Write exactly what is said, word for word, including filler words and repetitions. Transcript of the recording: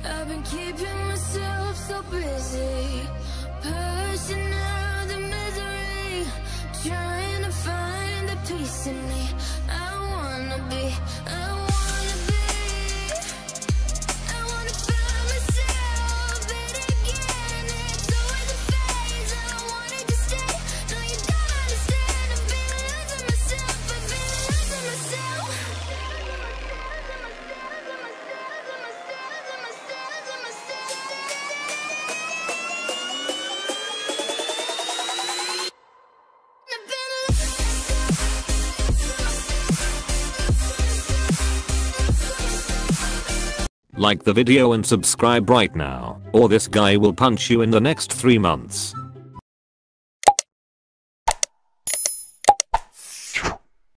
I've been keeping myself so busy, pushing out the misery, trying to find the peace in me. I wanna be, I wanna be, I wanna find myself, but again it's always a phase. I wanted to stay, no you don't understand. I've been losing myself, I've been losing myself. Like the video and subscribe right now, or this guy will punch you in the next three months.